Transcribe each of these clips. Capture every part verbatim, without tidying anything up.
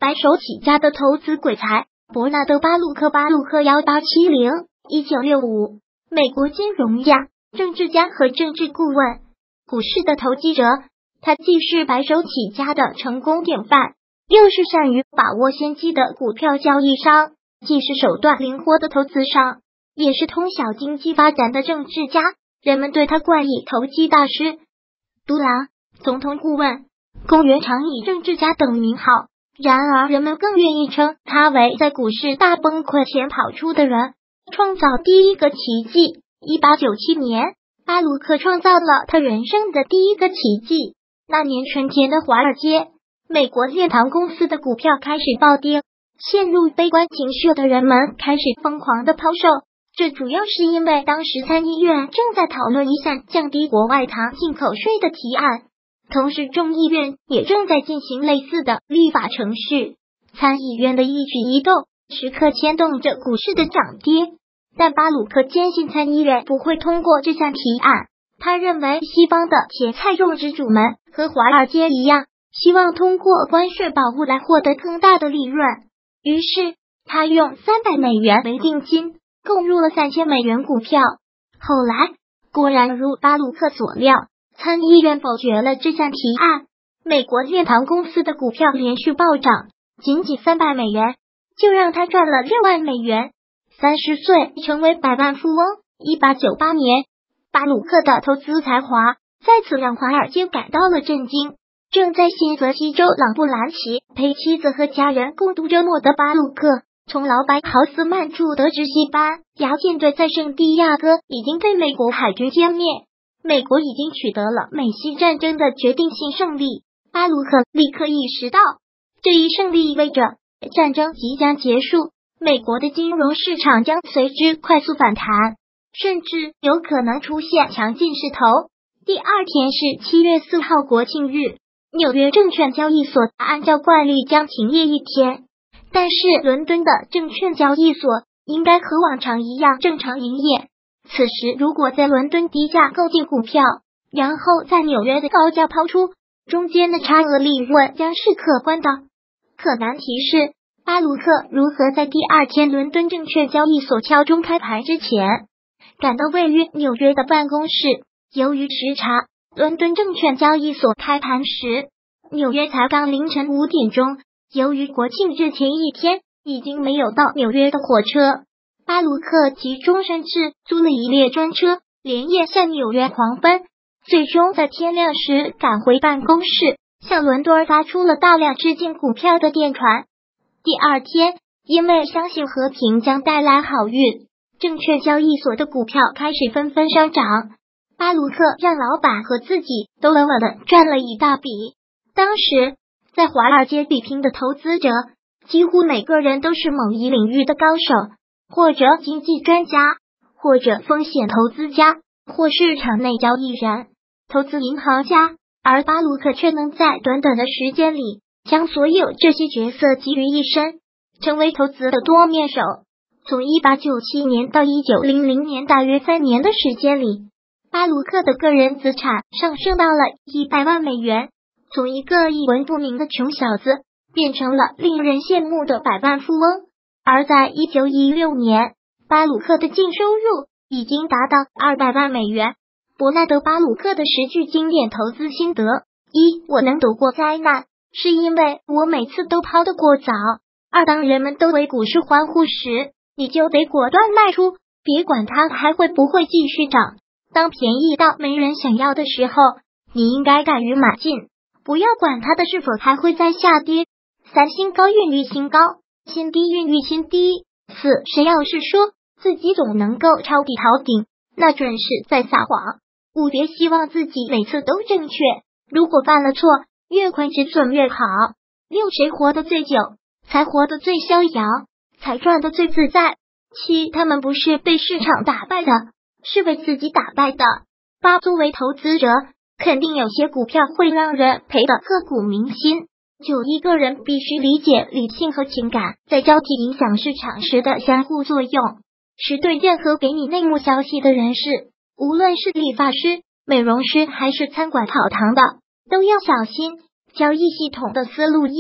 白手起家的投资鬼才伯纳德·巴鲁克，巴鲁克一八七零到一九六五，美国金融家、政治家和政治顾问，股市的投机者。他既是白手起家的成功典范，又是善于把握先机的股票交易商，既是手段灵活的投资商，也是通晓经济发展的政治家。人们对他冠以投机大师、独狼、总统顾问、公园长椅政治家等名号。然而人们更愿意称他为在股市大崩溃前跑出的人，创造第一个奇迹。一八九七年，巴鲁克创造了他人生的第一个奇迹。那年春天的华尔街，美国炼糖公司的股票开始暴跌，陷入悲观情绪的人们开始疯狂的抛售。这主要是因为当时参议院正在讨论一项降低国外糖进口税的提案，同时众议院也正在进行类似的立法程序。参议院的一举一动时刻牵动着股市的涨跌，但巴鲁克坚信参议院不会通过这项提案。他认为西方的甜菜种植主们和华尔街一样，希望通过关税保护来获得更大的利润。于是他用三百美元为定金，购入了三千美元股票。后来果然如巴鲁克所料，参议院否决了这项提案，美国炼糖公司的股票连续暴涨，仅仅三百美元就让他赚了六万美元，三十岁成为百万富翁。一八九八年，巴鲁克的投资才华再次让华尔街感到了震惊。正在新泽西州朗布兰奇陪妻子和家人共度周末的巴鲁克，从老白豪斯曼处得知西班牙舰队在圣地亚哥已经被美国海军歼灭，美国已经取得了美西战争的决定性胜利。巴鲁克立刻意识到，这一胜利意味着战争即将结束，美国的金融市场将随之快速反弹，甚至有可能出现强劲势头。第二天是七月四号国庆日，纽约证券交易所按照惯例将停业一天，但是伦敦的证券交易所应该和往常一样正常营业。此时如果在伦敦低价购进股票，然后在纽约的高价抛出，中间的差额利润将是可观的。可难题是，巴鲁克如何在第二天伦敦证券交易所敲钟开盘之前赶到位于纽约的办公室。由于时差，伦敦证券交易所开盘时，纽约才刚凌晨五点钟。由于国庆日前一天已经没有到纽约的火车，巴鲁克急中生智，租了一列专车，连夜向纽约狂奔，最终在天亮时赶回办公室，向伦敦发出了大量致敬股票的电传。第二天，因为相信和平将带来好运，证券交易所的股票开始纷纷上涨。巴鲁克让老板和自己都稳稳的赚了一大笔。当时在华尔街比拼的投资者，几乎每个人都是某一领域的高手，或者经济专家，或者风险投资家，或市场内交易人、投资银行家。而巴鲁克却能在短短的时间里将所有这些角色集于一身，成为投资的多面手。从一八九七年到一九零零年大约三年的时间里，巴鲁克的个人资产上升到了一百万美元，从一个一文不名的穷小子变成了令人羡慕的百万富翁。而在一九一六年，巴鲁克的净收入已经达到二百万美元。伯纳德·巴鲁克的十句经典投资心得：一、我能躲过灾难，是因为我每次都抛得过早。二、当人们都为股市欢呼时，你就得果断卖出，别管它还会不会继续涨。当便宜到没人想要的时候，你应该敢于买进，不要管它的是否还会再下跌。三、新高孕育新高，新低孕育新低。四、谁要是说自己总能够抄底逃顶，那准是在撒谎。五、别希望自己每次都正确，如果犯了错，越快止损越好。六、谁活得最久，才活得最逍遥，才赚得最自在。七、他们不是被市场打败的，是被自己打败的。八、作为投资者，肯定有些股票会让人赔得刻骨铭心。九、一个人必须理解理性和情感在交替影响市场时的相互作用。十、对任何给你内幕消息的人士，无论是理发师、美容师还是餐馆跑堂的，都要小心。交易系统的思路：一、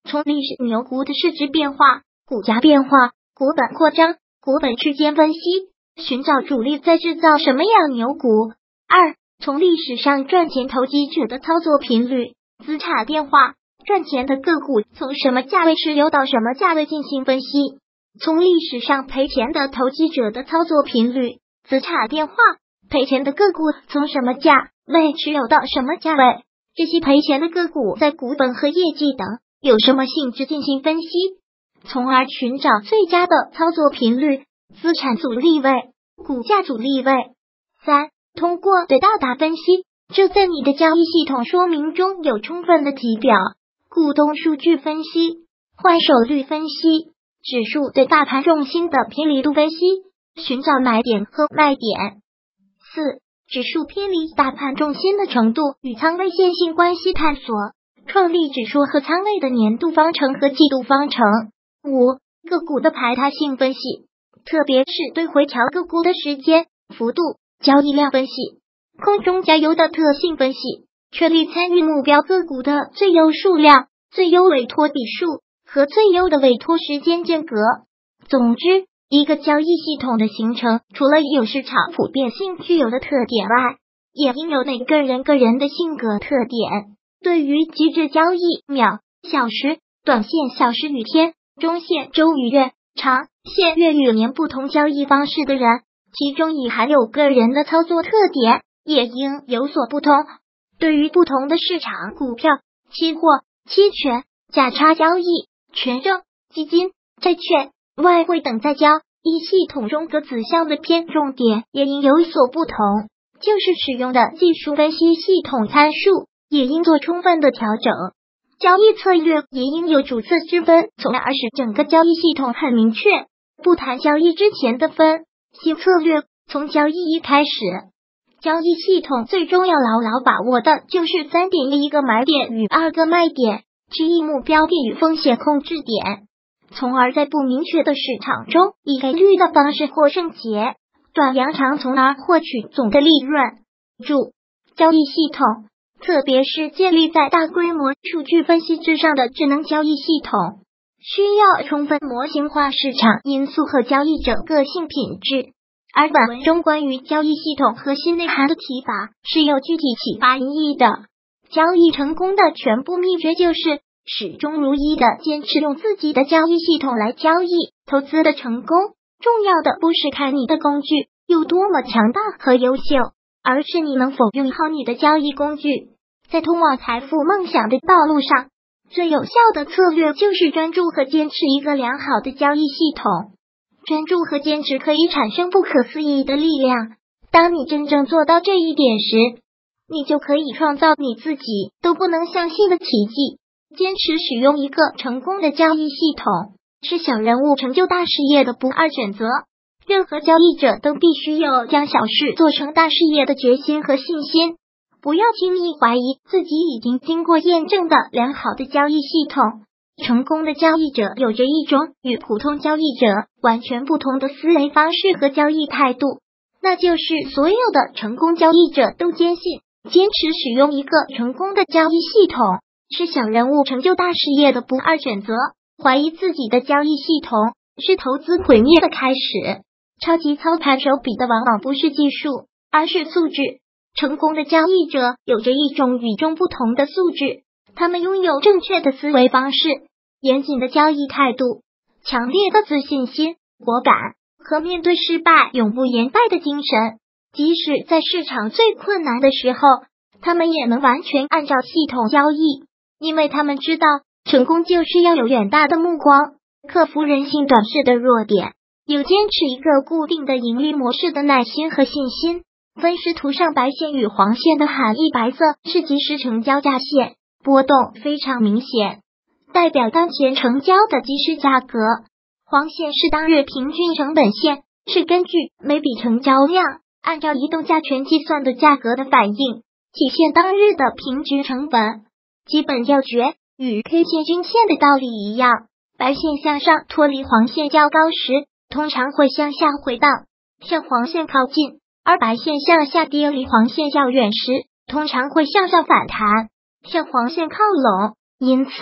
从历史牛股的市值变化、股价变化、股本扩张、股本区间分析，寻找主力在制造什么样牛股。二、从历史上赚钱投机者的操作频率、资产变化，赚钱的个股从什么价位持有到什么价位进行分析。从历史上赔钱的投机者的操作频率、资产变化，赔钱的个股从什么价位持有到什么价位，这些赔钱的个股在股本和业绩等有什么性质进行分析，从而寻找最佳的操作频率、资产阻力位、股价阻力位。三、通过对大大分析，这在你的交易系统说明中有充分的体表。股东数据分析、换手率分析、指数对大盘重心的偏离度分析，寻找买点和卖点。四、指数偏离大盘重心的程度与仓位线性关系探索，创立指数和仓位的年度方程和季度方程。五、个股的排他性分析，特别是对回调个股的时间、幅度、交易量分析，空中加油的特性分析，确立参与目标个股的最优数量、最优委托笔数和最优的委托时间间隔。总之，一个交易系统的形成，除了有市场普遍性具有的特点外，也应有每个人个人的性格特点。对于机制交易秒、小时、短线小时与天、中线周与月、长线月与年不同交易方式的人，其中已含有个人的操作特点，也应有所不同。对于不同的市场股票、期货、期权、价差交易、权证、基金、债券、外汇等在交易系统中各子项的偏重点也应有所不同，就是使用的技术分析系统参数也应做充分的调整，交易策略也应有主次之分，从而使整个交易系统很明确。不谈交易之前的分析策略，从交易一开始，交易系统最终要牢牢把握的就是三点：一个买点与二个卖点，之一目标点与风险控制点，从而在不明确的市场中以概率的方式获胜结，短阳长，从而获取总的利润。注：交易系统，特别是建立在大规模数据分析之上的智能交易系统，需要充分模型化市场因素和交易者个性品质。而本文中关于交易系统核心内涵的提法是有具体启发意义的。交易成功的全部秘诀就是始终如一的坚持用自己的交易系统来交易。投资的成功，重要的不是看你的工具有多么强大和优秀，而是你能否用好你的交易工具。在通往财富梦想的道路上，最有效的策略就是专注和坚持一个良好的交易系统。专注和坚持可以产生不可思议的力量。当你真正做到这一点时，你就可以创造你自己都不能相信的奇迹。坚持使用一个成功的交易系统，是小人物成就大事业的不二选择。任何交易者都必须有将小事做成大事业的决心和信心。不要轻易怀疑自己已经经过验证的良好的交易系统。成功的交易者有着一种与普通交易者完全不同的思维方式和交易态度，那就是所有的成功交易者都坚信，坚持使用一个成功的交易系统是小人物成就大事业的不二选择。怀疑自己的交易系统是投资毁灭的开始。超级操盘手比的往往不是技术，而是素质。成功的交易者有着一种与众不同的素质，他们拥有正确的思维方式、严谨的交易态度、强烈的自信心、果敢和面对失败永不言败的精神。即使在市场最困难的时候，他们也能完全按照系统交易，因为他们知道成功就是要有远大的目光，克服人性短视的弱点，有坚持一个固定的盈利模式的耐心和信心。分时图上白线与黄线的含义，白色是即时成交价线，波动非常明显，代表当前成交的即时价格；黄线是当日平均成本线，是根据每笔成交量按照移动价权计算的价格的反应，体现当日的平均成本。基本要诀与 K 线均线的道理一样，白线向上脱离黄线较高时，通常会向下回荡，向黄线靠近；而白线向下跌离黄线较远时，通常会向上反弹，向黄线靠拢。因此，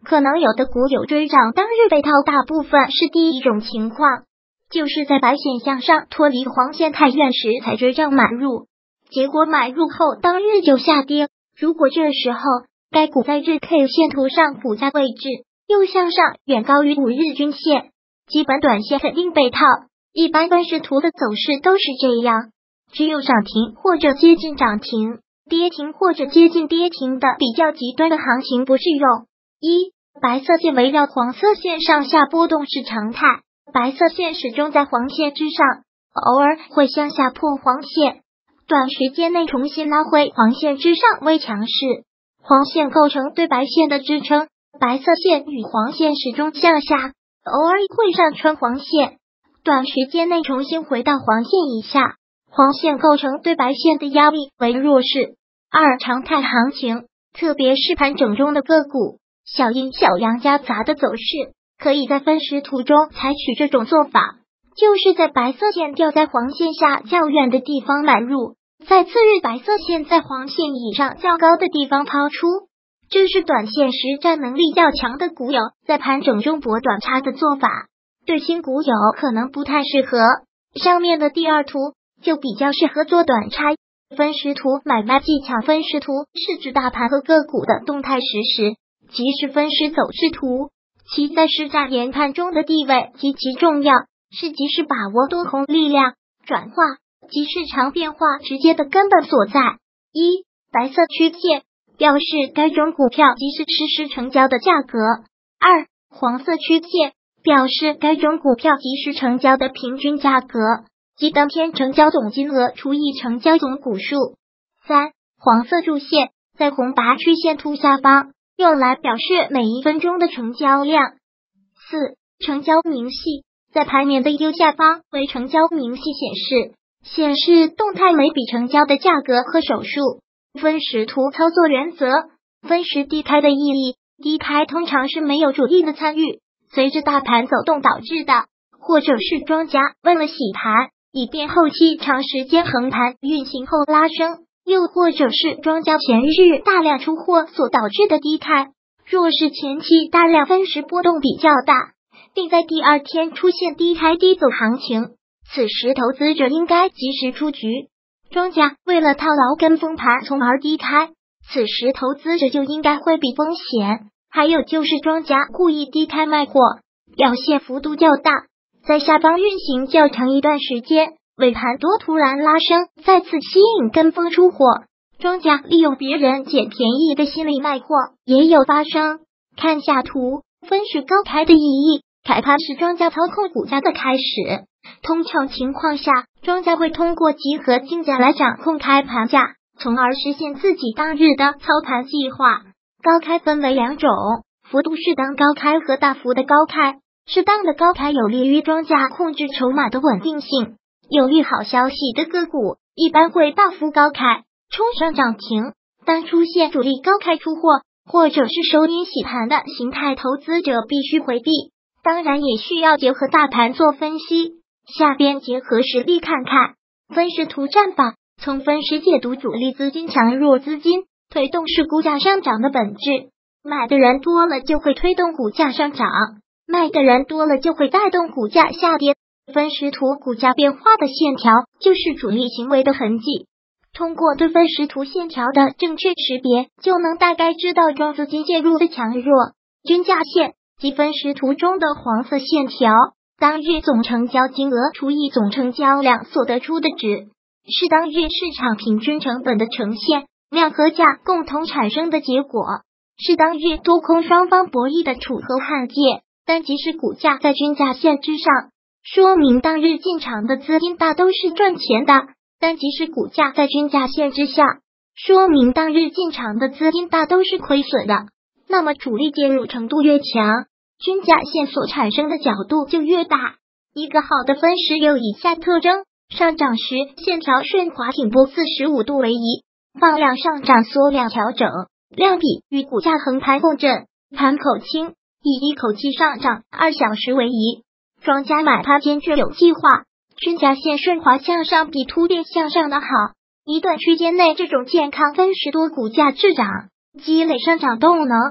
可能有的股友追涨当日被套，大部分是第一种情况，就是在白线向上脱离黄线太远时才追涨买入，结果买入后当日就下跌。如果这时候该股在日 K 线图上股价位置又向上远高于五日均线，基本短线肯定被套。一般分时图的走势都是这样，只有涨停或者接近涨停，跌停或者接近跌停的比较极端的行情不适用。一、白色线围绕黄色线上下波动是常态，白色线始终在黄线之上，偶尔会向下破黄线，短时间内重新拉回黄线之上为强势。黄线构成对白线的支撑，白色线与黄线始终向下，偶尔会上穿黄线，短时间内重新回到黄线以下，黄线构成对白线的压力为弱势。二、常态行情，特别是盘整中的个股，小阴小阳夹杂的走势，可以在分时图中采取这种做法，就是在白色线掉在黄线下较远的地方买入，在次日白色线在黄线以上较高的地方抛出。这是短线实战能力较强的股友在盘整中博短差的做法，对新股友可能不太适合。上面的第二图就比较适合做短差。分时图买卖技巧，分时图是指大盘和个股的动态实时，即是分时走势图，其在实战研判中的地位极其重要，是及时把握多空力量转化及市场变化直接的根本所在。一、白色曲线表示该种股票即是实时成交的价格。二、黄色曲线表示该种股票即时成交的平均价格，即当天成交总金额除以成交总股数。三、黄色柱线在红白曲线图下方，用来表示每一分钟的成交量。四、成交明细在盘面的右下方为成交明细显示，显示动态每笔成交的价格和手数。分时图操作原则，分时低开的意义，低开通常是没有主力的参与，随着大盘走动导致的，或者是庄家为了洗盘，以便后期长时间横盘运行后拉升，又或者是庄家前日大量出货所导致的低开。若是前期大量分时波动比较大，并在第二天出现低开低走行情，此时投资者应该及时出局。庄家为了套牢跟风盘从而低开，此时投资者就应该回避风险。还有就是庄家故意低开卖货，表现幅度较大，在下方运行较长一段时间，尾盘多突然拉升，再次吸引跟风出货，庄家利用别人捡便宜的心理卖货也有发生。看下图，分时高开的意义，开盘是庄家操控股价的开始，通常情况下，庄家会通过集合竞价来掌控开盘价，从而实现自己当日的操盘计划。高开分为两种，幅度适当高开和大幅的高开。适当的高开有利于庄家控制筹码的稳定性，有利好消息的个股一般会大幅高开冲上涨停。当出现主力高开出货或者是收阴洗盘的形态，投资者必须回避。当然也需要结合大盘做分析，下边结合实例看看分时图战法，从分时解读主力资金强弱资金推动是股价上涨的本质。买的人多了就会推动股价上涨，卖的人多了就会带动股价下跌。分时图股价变化的线条就是主力行为的痕迹，通过对分时图线条的正确识别，就能大概知道庄资金介入的强弱。均价线即分时图中的黄色线条，当日总成交金额除以总成交量所得出的值，是当日市场平均成本的呈现，量和价共同产生的结果，是当日多空双方博弈的楚河汉界。但即使股价在均价线之上，说明当日进场的资金大都是赚钱的；但即使股价在均价线之下，说明当日进场的资金大都是亏损的。那么主力介入程度越强，均价线所产生的角度就越大。一个好的分时有以下特征：上涨时线条顺滑挺波四十五度为宜，放量上涨缩量调整，量比与股价横盘共振，盘口轻，以一口气上涨二小时为宜。庄家买盘坚决有计划，均价线顺滑向上比突跌向上的好。一段区间内这种健康分时多股价滞涨，积累上涨动能，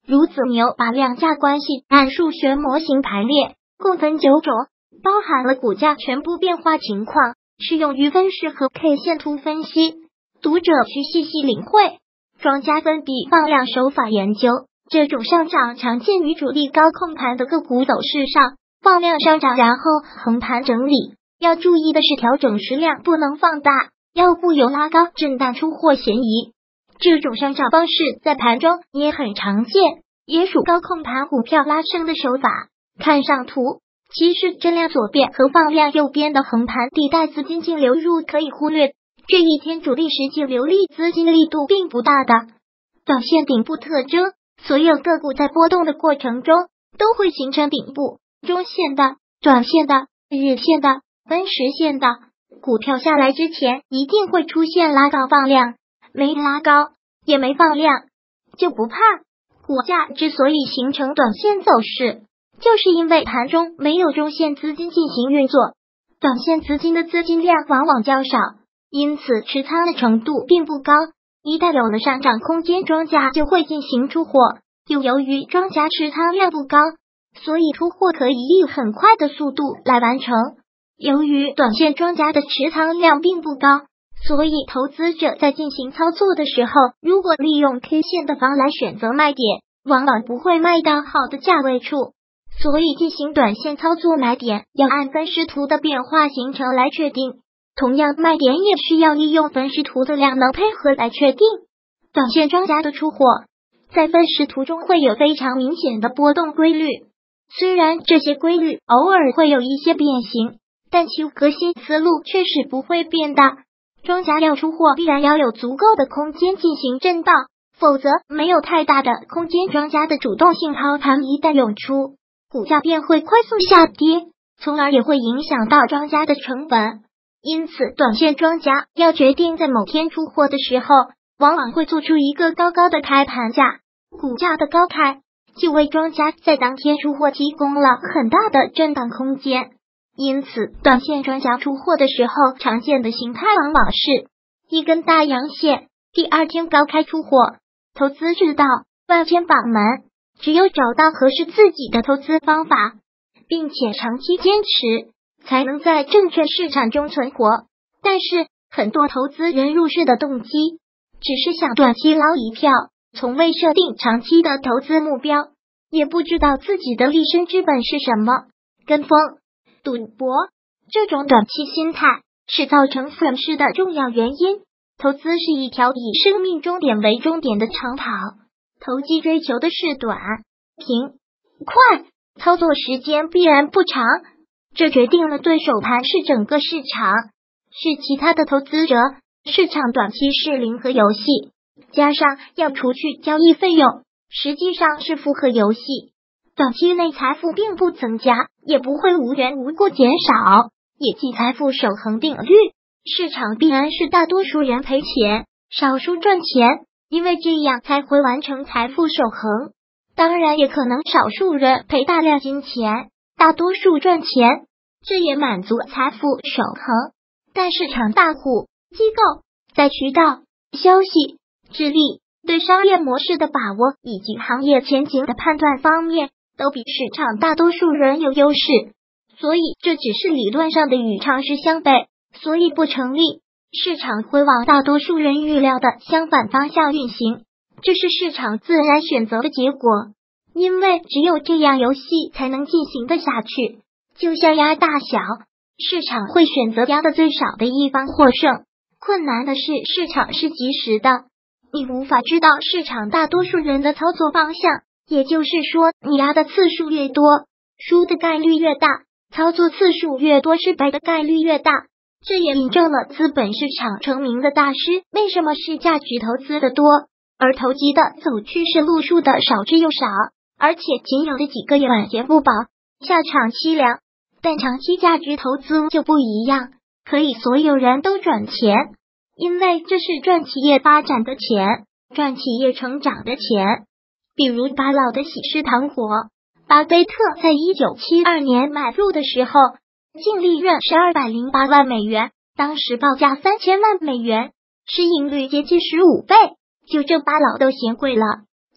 如子牛把量价关系按数学模型排列，共分九种，包含了股价全部变化情况，适用于分时和 K 线图分析。读者需细细领会庄家分比放量手法研究。这种上涨常见于主力高控盘的个股走势上，放量上涨然后横盘整理。要注意的是，调整时量不能放大，要不有拉高震荡出货嫌疑。这种上涨方式在盘中也很常见，也属高控盘股票拉升的手法。看上图，其实震量左边和放量右边的横盘地带资金净流入可以忽略，这一天主力实际流利资金力度并不大的。短线顶部特征，所有个股在波动的过程中都会形成顶部，中线的、短线的、日线的、分时线的股票下来之前一定会出现拉高放量，没拉高也没放量就不怕。股价之所以形成短线走势，就是因为盘中没有中线资金进行运作，短线资金的资金量往往较少，因此持仓的程度并不高。一旦有了上涨空间，庄家就会进行出货。又由于庄家持仓量不高，所以出货可以以很快的速度来完成。由于短线庄家的持仓量并不高，所以投资者在进行操作的时候，如果利用 K 线的方来选择卖点，往往不会卖到好的价位处。所以进行短线操作，买点要按分时图的变化形成来确定，同样卖点也需要利用分时图的量能配合来确定。短线庄家的出货在分时图中会有非常明显的波动规律，虽然这些规律偶尔会有一些变形，但其核心思路确实不会变大。庄家要出货，必然要有足够的空间进行震荡，否则没有太大的空间，庄家的主动性抛盘一旦涌出，股价便会快速下跌，从而也会影响到庄家的成本。因此，短线庄家要决定在某天出货的时候，往往会做出一个高高的开盘价，股价的高开就为庄家在当天出货提供了很大的震荡空间。因此，短线庄家出货的时候，常见的形态往往是一根大阳线，第二天高开出货。投资之道，万千法门，只有找到合适自己的投资方法，并且长期坚持，才能在证券市场中存活。但是，很多投资人入市的动机，只是想短期捞一票，从未设定长期的投资目标，也不知道自己的立身之本是什么。跟风、赌博这种短期心态是造成损失的重要原因。投资是一条以生命终点为终点的长跑，投机追求的是短、平、快，操作时间必然不长，这决定了对手盘是整个市场，是其他的投资者，市场短期是零和游戏，加上要除去交易费用，实际上是负荷游戏。短期内财富并不增加，也不会无缘无故减少，也即财富守恒定律，市场必然是大多数人赔钱，少数赚钱，因为这样才会完成财富守恒。当然也可能少数人赔大量金钱，大多数赚钱，这也满足财富守恒。但市场大户、机构在渠道、消息、智力、对商业模式的把握以及行业前景的判断方面，都比市场大多数人有优势，所以这只是理论上的与常识相悖，所以不成立。市场会往大多数人预料的相反方向运行，这是市场自然选择的结果，因为只有这样游戏才能进行得下去。就像压大小，市场会选择压的最少的一方获胜。困难的是市场是即时的，你无法知道市场大多数人的操作方向，也就是说，你压的次数越多，输的概率越大，操作次数越多，失败的概率越大。这也印证了资本市场成名的大师为什么是价值投资的多，而投机的走趋势路数的少之又少，而且仅有的几个也晚节不保，下场凄凉。但长期价值投资就不一样，可以所有人都赚钱，因为这是赚企业发展的钱，赚企业成长的钱。比如巴老的喜事糖果，巴菲特在一九七二年买入的时候，净利润是二百零八万美元，当时报价三千万美元，市盈率接近十五倍，就这巴老都嫌贵了。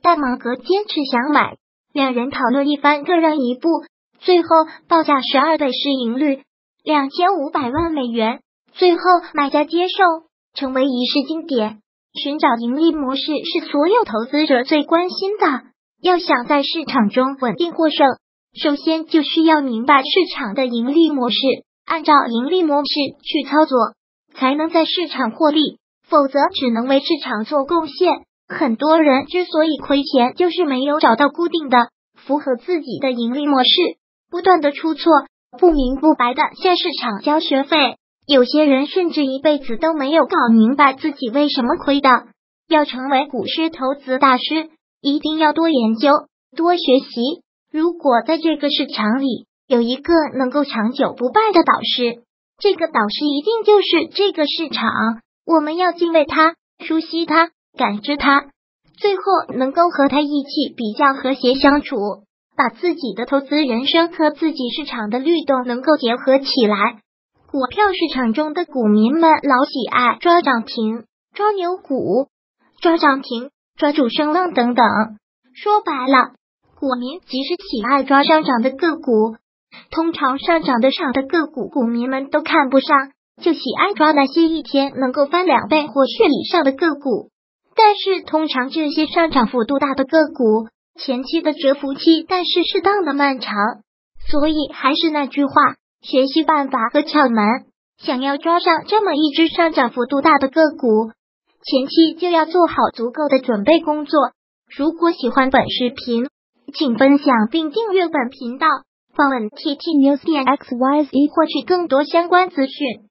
但芒格坚持想买。两人讨论一番，各让一步，最后报价十二倍市盈率，两千五百万美元。最后买家接受，成为一世经典。寻找盈利模式是所有投资者最关心的。要想在市场中稳定获胜，首先就需要明白市场的盈利模式，按照盈利模式去操作，才能在市场获利，否则只能为市场做贡献。很多人之所以亏钱，就是没有找到固定的符合自己的盈利模式，不断的出错，不明不白的向市场交学费。有些人甚至一辈子都没有搞明白自己为什么亏的。要成为股市投资大师，一定要多研究，多学习。如果在这个市场里有一个能够长久不败的导师，这个导师一定就是这个市场。我们要敬畏他，熟悉他，感知他，最后能够和他一起比较和谐相处，把自己的投资人生和自己市场的律动能够结合起来。股票市场中的股民们老喜爱抓涨停、抓牛股、抓涨停、抓主升浪等等。说白了，股民即使喜爱抓上涨的个股，通常上涨的少的个股股民们都看不上，就喜爱抓那些一天能够翻两倍或是以上的个股。但是通常这些上涨幅度大的个股，前期的蛰伏期但是适当的漫长。所以还是那句话，学习办法和窍门，想要抓上这么一只上涨幅度大的个股，前期就要做好足够的准备工作。如果喜欢本视频，请分享并订阅本频道，访问 T T News 点 X Y Z 获取更多相关资讯。